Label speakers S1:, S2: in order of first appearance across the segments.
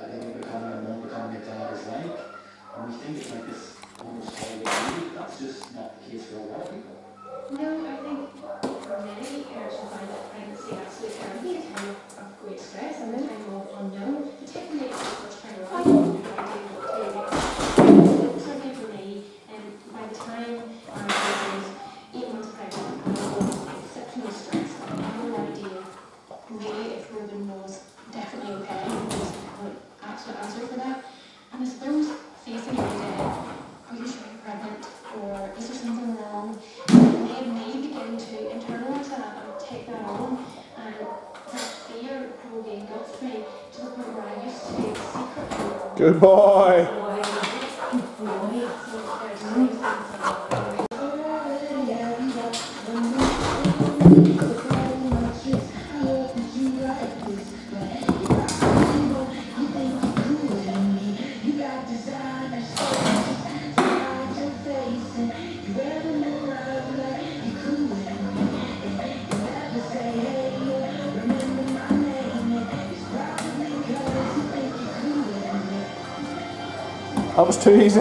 S1: think we're becoming a more becoming a dad is like, and we think it's like this almost holy duty. That's just not the case for a lot of people.
S2: No, I think for many parents will find that pregnancy absolutely can be a time of great stress and a time of unknown, particularly if it's the first time around. Certainly for me, by the time I was 8 months pregnant, I was exceptionally stressed. I had no idea really if Ruben was definitely okay. There was no absolute answer for that. And I suppose facing every day, are you sure you're pregnant? Or is there something wrong? It made me begin to internalise that and take that on. And that fear probably engulfed me to the point where I used to secretly.
S3: Good boy! That was too easy.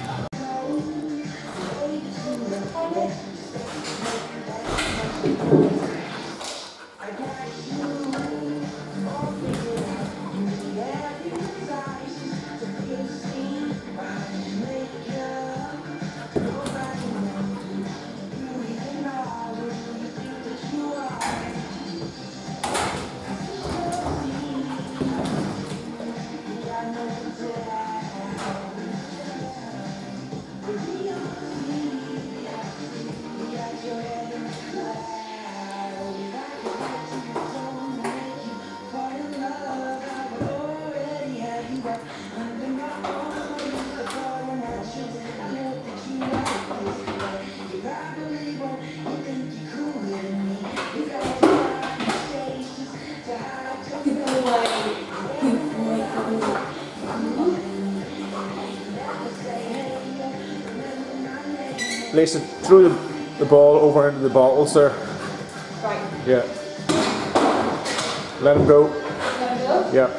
S3: Lisa, throw the ball over into the bottles there.
S2: Right.
S3: Yeah. Let him go.
S2: Let him go?
S3: Yeah.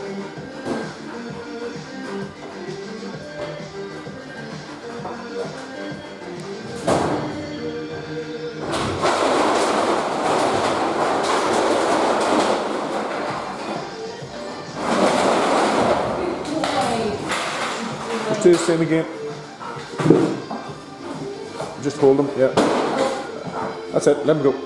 S3: Do the same again. Just hold them, yeah. That's it, let him go.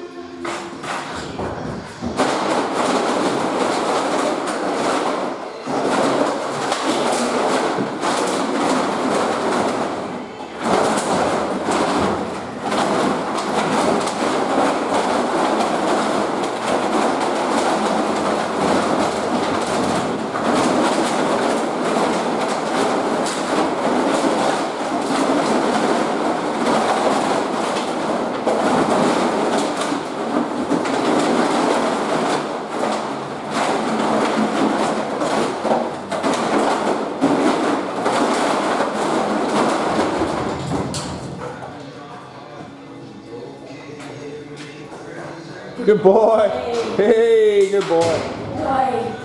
S3: Good boy. Hey, good boy.